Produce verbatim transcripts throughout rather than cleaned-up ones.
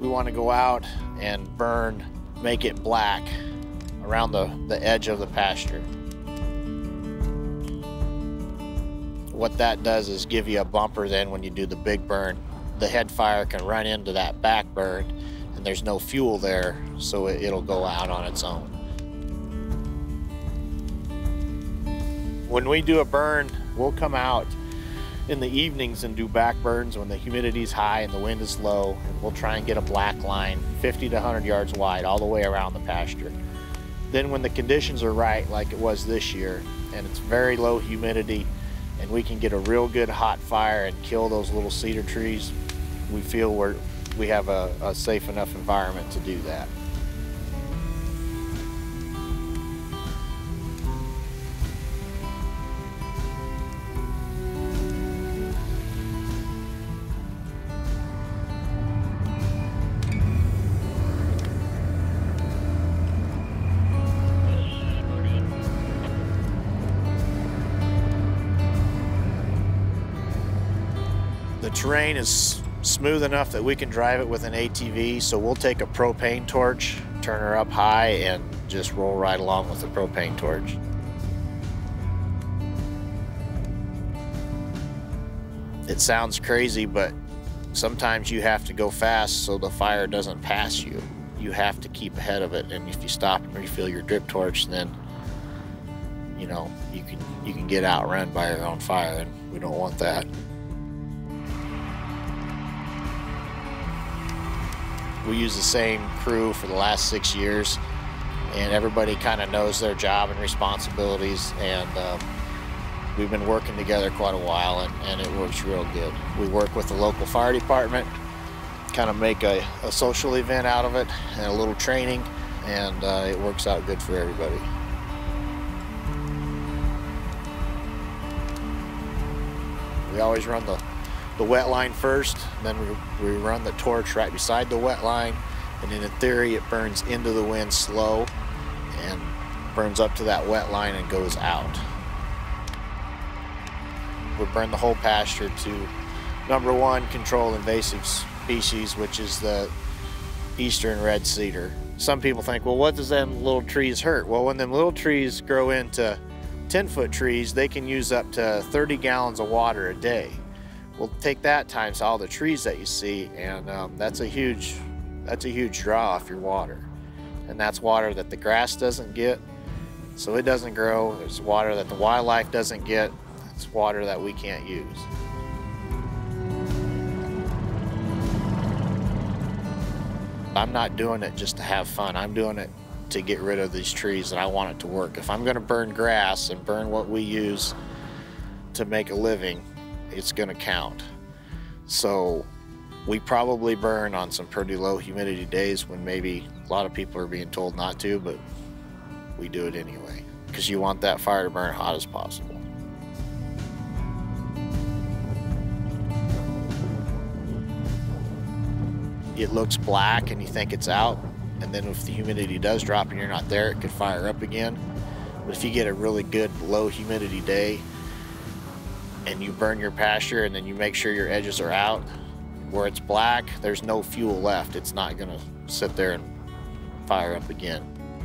We want to go out and burn, make it black around the, the edge of the pasture. What that does is give you a bumper then when you do the big burn. The head fire can run into that back burn and there's no fuel there, so it, it'll go out on its own. When we do a burn, we'll come out in the evenings and do back burns when the humidity's high and the wind is low, and we'll try and get a black line fifty to one hundred yards wide all the way around the pasture. Then when the conditions are right, like it was this year, and it's very low humidity, and we can get a real good hot fire and kill those little cedar trees, we feel we're, we have a, a safe enough environment to do that. The terrain is smooth enough that we can drive it with an A T V, so we'll take a propane torch, turn her up high, and just roll right along with the propane torch. It sounds crazy, but sometimes you have to go fast so the fire doesn't pass you. You have to keep ahead of it, and if you stop and refill your drip torch, then you know you can you can get outrun by your own fire, and we don't want that. We use the same crew for the last six years, and everybody kind of knows their job and responsibilities, and um, we've been working together quite a while, and, and it works real good. We work with the local fire department, kind of make a, a social event out of it and a little training, and uh, it works out good for everybody. We always run the the wet line first, then we, we run the torch right beside the wet line, and in theory it burns into the wind slow and burns up to that wet line and goes out. We burn the whole pasture to, number one, control invasive species, which is the eastern red cedar. Some people think, well, what does them little trees hurt? Well, when them little trees grow into ten foot trees, they can use up to thirty gallons of water a day. We'll take that times all the trees that you see, and um, that's a huge that's a huge draw off your water. And that's water that the grass doesn't get, so it doesn't grow. It's water that the wildlife doesn't get. It's water that we can't use. I'm not doing it just to have fun. I'm doing it to get rid of these trees, and I want it to work. If I'm going to burn grass and burn what we use to make a living, it's going to count. So we probably burn on some pretty low humidity days when maybe a lot of people are being told not to, but we do it anyway because you want that fire to burn hot as possible. It looks black and you think it's out, and then if the humidity does drop and you're not there, it could fire up again. But if you get a really good low humidity day and you burn your pasture and then you make sure your edges are out, where it's black, there's no fuel left. It's not gonna sit there and fire up again.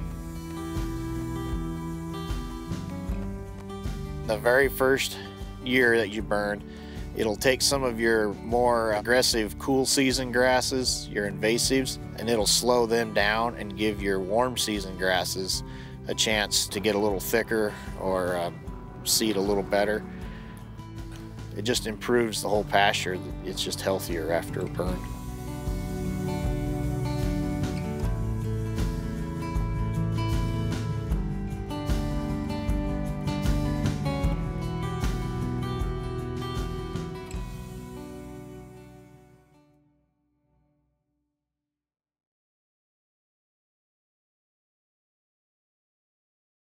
The very first year that you burn, it'll take some of your more aggressive cool season grasses, your invasives, and it'll slow them down and give your warm season grasses a chance to get a little thicker or uh, seed a little better. It just improves the whole pasture. It's just healthier after a burn.